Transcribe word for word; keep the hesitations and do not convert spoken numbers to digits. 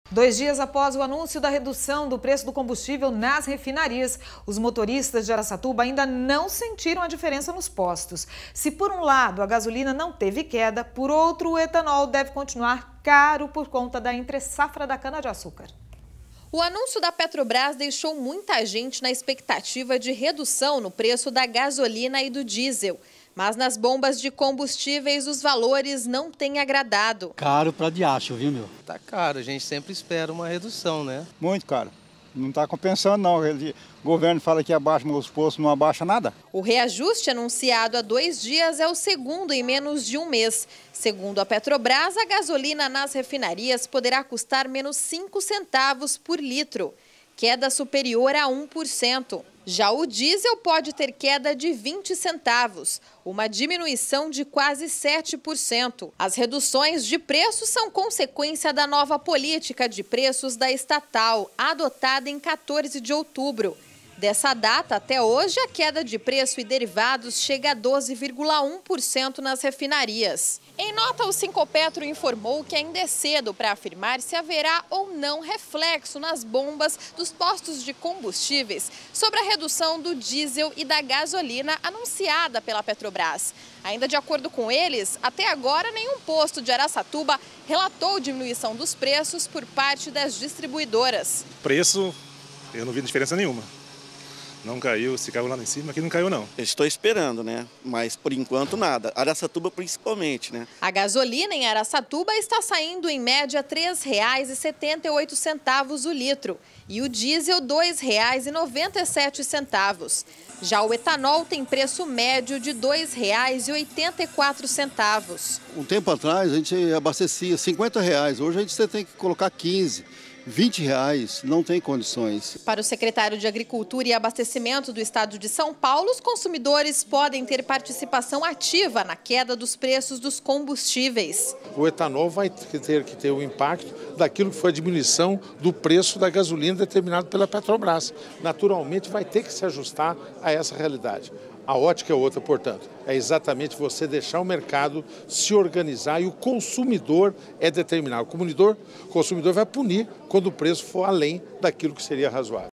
Dois dias após o anúncio da redução do preço do combustível nas refinarias, os motoristas de Araçatuba ainda não sentiram a diferença nos postos. Se por um lado a gasolina não teve queda, por outro o etanol deve continuar caro por conta da entre-safra da cana-de-açúcar. O anúncio da Petrobras deixou muita gente na expectativa de redução no preço da gasolina e do diesel. Mas nas bombas de combustíveis os valores não têm agradado. Caro para diacho, viu, meu? Tá caro, a gente sempre espera uma redução, né? Muito caro. Não está compensando, não. O governo fala que abaixa os postos, não abaixa nada. O reajuste anunciado há dois dias é o segundo em menos de um mês. Segundo a Petrobras, a gasolina nas refinarias poderá custar menos cinco centavos por litro, queda superior a um por cento. Já o diesel pode ter queda de vinte centavos, uma diminuição de quase sete por cento. As reduções de preços são consequência da nova política de preços da estatal, adotada em quatorze de outubro. Dessa data até hoje, a queda de preço e derivados chega a doze vírgula um por cento nas refinarias. Em nota, o Sincopetro informou que ainda é cedo para afirmar se haverá ou não reflexo nas bombas dos postos de combustíveis sobre a redução do diesel e da gasolina anunciada pela Petrobras. Ainda de acordo com eles, até agora nenhum posto de Araçatuba relatou diminuição dos preços por parte das distribuidoras. Preço, eu não vi diferença nenhuma. Não caiu, se caiu lá em cima, aqui não caiu não. Eu estou esperando, né? Mas por enquanto nada. Araçatuba principalmente, né? A gasolina em Araçatuba está saindo em média três reais e setenta e oito centavos o litro e o diesel dois reais e noventa e sete centavos. Já o etanol tem preço médio de dois reais e oitenta e quatro centavos. Um tempo atrás a gente abastecia cinquenta reais, hoje a gente tem que colocar quinze. vinte reais, não tem condições. Para o secretário de Agricultura e Abastecimento do Estado de São Paulo, os consumidores podem ter participação ativa na queda dos preços dos combustíveis. O etanol vai ter que ter o impacto daquilo que foi a diminuição do preço da gasolina determinado pela Petrobras. Naturalmente vai ter que se ajustar a essa realidade. A ótica é outra, portanto, é exatamente você deixar o mercado se organizar e o consumidor é determinar. O consumidor, o consumidor vai punir quando o preço for além daquilo que seria razoável.